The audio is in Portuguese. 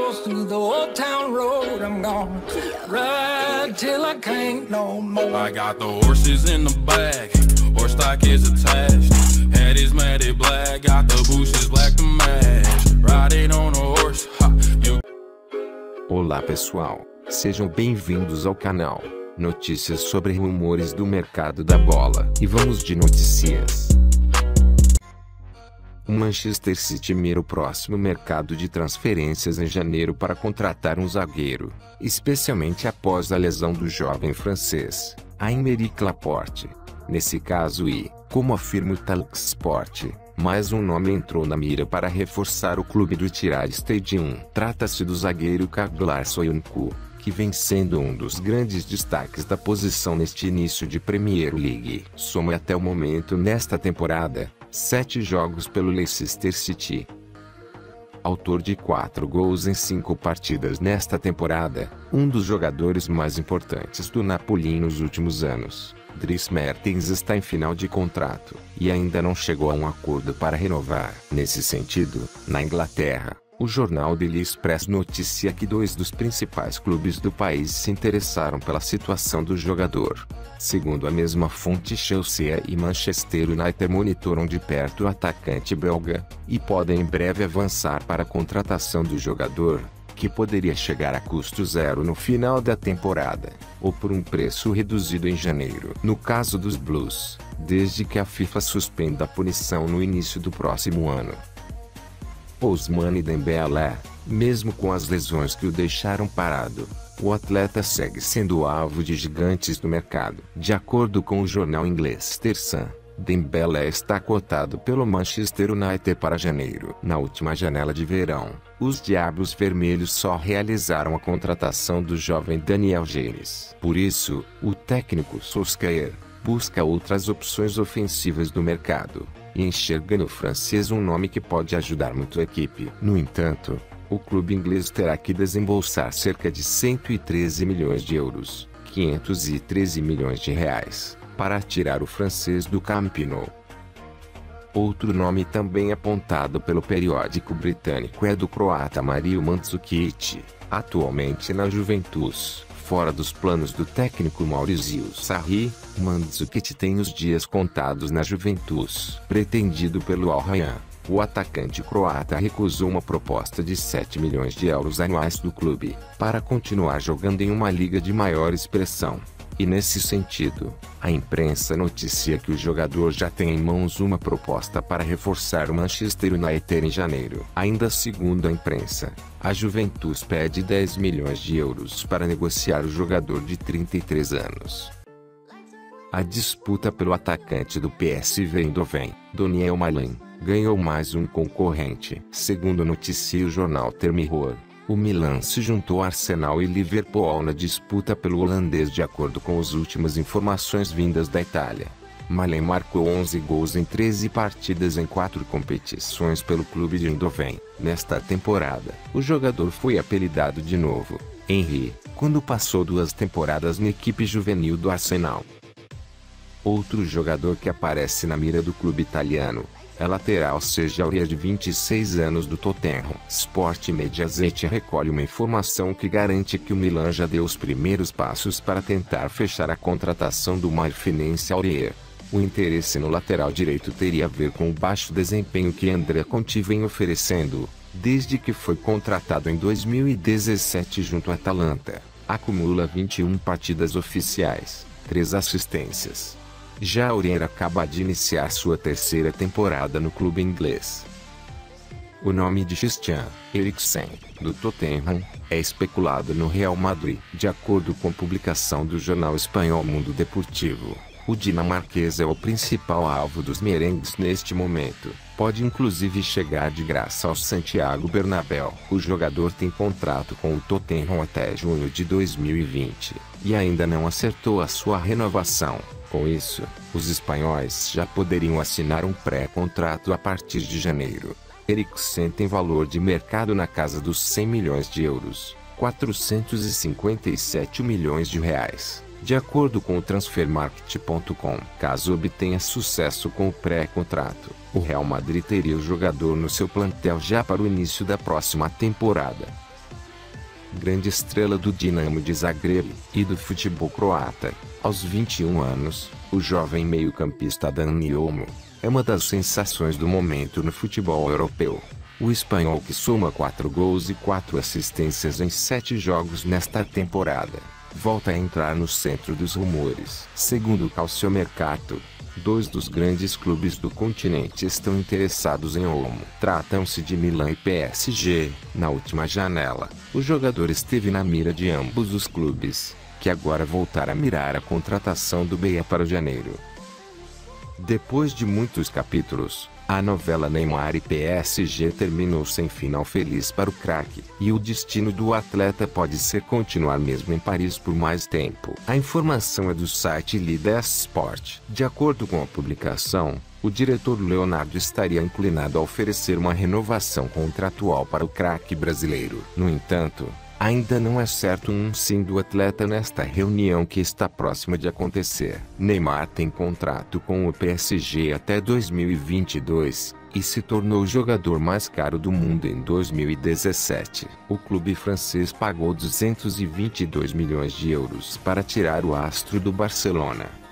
goes through the old town road. I'm gonna ride till I can't no more. I got the horses in the back, horse stock is attached. Head is matted black, got the bushes black to match. Riding on a horse, ha, you... Olá pessoal, sejam bem-vindos ao canal. Notícias sobre rumores do mercado da bola. E vamos de notícias. O Manchester City mira o próximo mercado de transferências em janeiro para contratar um zagueiro, especialmente após a lesão do jovem francês, Aymeric Laporte. Nesse caso como afirma o Talksport, mais um nome entrou na mira para reforçar o clube do Etihad Stadium. Trata-se do zagueiro Çağlar Soyuncu, que vem sendo um dos grandes destaques da posição neste início de Premier League. Soma até o momento nesta temporada 7 jogos pelo Leicester City. Autor de 4 gols em 5 partidas nesta temporada, um dos jogadores mais importantes do Napoli nos últimos anos, Dries Mertens está em final de contrato, e ainda não chegou a um acordo para renovar. Nesse sentido, na Inglaterra, o jornal Daily Express noticia que 2 dos principais clubes do país se interessaram pela situação do jogador. Segundo a mesma fonte, Chelsea e Manchester United monitoram de perto o atacante belga, e podem em breve avançar para a contratação do jogador, que poderia chegar a custo zero no final da temporada, ou por um preço reduzido em janeiro. No caso dos Blues, desde que a FIFA suspenda a punição no início do próximo ano. Ousmane Dembélé, mesmo com as lesões que o deixaram parado, o atleta segue sendo alvo de gigantes do mercado. De acordo com o jornal inglês The Sun, Dembélé está cotado pelo Manchester United para janeiro. Na última janela de verão, os Diabos Vermelhos só realizaram a contratação do jovem Daniel James. Por isso, o técnico Solskjaer busca outras opções ofensivas do mercado, e enxerga no francês um nome que pode ajudar muito a equipe. No entanto, o clube inglês terá que desembolsar cerca de 113 milhões de euros, 513 milhões de reais, para tirar o francês do Camp Nou. Outro nome também apontado pelo periódico britânico é do croata Mario Mandzukic, atualmente na Juventus. Fora dos planos do técnico Maurizio Sarri, Mandzukic tem os dias contados na Juventus. Pretendido pelo Al Rayyan, o atacante croata recusou uma proposta de 7 milhões de euros anuais do clube, para continuar jogando em uma liga de maior expressão. E nesse sentido, a imprensa noticia que o jogador já tem em mãos uma proposta para reforçar o Manchester United em janeiro. Ainda segundo a imprensa, a Juventus pede 10 milhões de euros para negociar o jogador de 33 anos. A disputa pelo atacante do PSV Eindhoven, Daniel Malin, ganhou mais um concorrente. Segundo noticia o jornal Termirror, o Milan se juntou a Arsenal e Liverpool na disputa pelo holandês. De acordo com as últimas informações vindas da Itália, Malin marcou 11 gols em 13 partidas em 4 competições pelo clube de Eindhoven. Nesta temporada, o jogador foi apelidado de novo Henry, quando passou 2 temporadas na equipe juvenil do Arsenal. Outro jogador que aparece na mira do clube italiano é lateral Serge Aurier, de 26 anos, do Tottenham. Sport Mediaset recolhe uma informação que garante que o Milan já deu os primeiros passos para tentar fechar a contratação do marfinense Aurier. O interesse no lateral direito teria a ver com o baixo desempenho que Andrea Conti vem oferecendo, desde que foi contratado em 2017 junto à Atalanta. Acumula 21 partidas oficiais, 3 assistências. Já Aurier acaba de iniciar sua 3ª temporada no clube inglês. O nome de Christian Eriksen, do Tottenham, é especulado no Real Madrid. De acordo com publicação do jornal espanhol Mundo Deportivo, o dinamarquês é o principal alvo dos merengues neste momento. Pode inclusive chegar de graça ao Santiago Bernabéu. O jogador tem contrato com o Tottenham até junho de 2020, e ainda não acertou a sua renovação. Com isso, os espanhóis já poderiam assinar um pré-contrato a partir de janeiro. Eriksen tem valor de mercado na casa dos 100 milhões de euros, 457 milhões de reais, de acordo com o Transfermarkt.com. Caso obtenha sucesso com o pré-contrato, o Real Madrid teria o jogador no seu plantel já para o início da próxima temporada. grande estrela do Dinamo de Zagreb e do futebol croata. Aos 21 anos, o jovem meio-campista Dani Olmo é uma das sensações do momento no futebol europeu. O espanhol, que soma 4 gols e 4 assistências em 7 jogos nesta temporada, volta a entrar no centro dos rumores. Segundo o Calciomercato, 2 dos grandes clubes do continente estão interessados em Olmo. Tratam-se de Milan e PSG. Na última janela, o jogador esteve na mira de ambos os clubes, que agora voltaram a mirar a contratação do meia para janeiro. Depois de muitos capítulos, a novela Neymar e PSG terminou sem final feliz para o craque, e o destino do atleta pode ser continuar mesmo em Paris por mais tempo. A informação é do site Lides Sport. De acordo com a publicação, o diretor Leonardo estaria inclinado a oferecer uma renovação contratual para o craque brasileiro. No entanto, ainda não é certo um sim do atleta nesta reunião que está próxima de acontecer. Neymar tem contrato com o PSG até 2022 e se tornou o jogador mais caro do mundo em 2017. O clube francês pagou 222 milhões de euros para tirar o astro do Barcelona.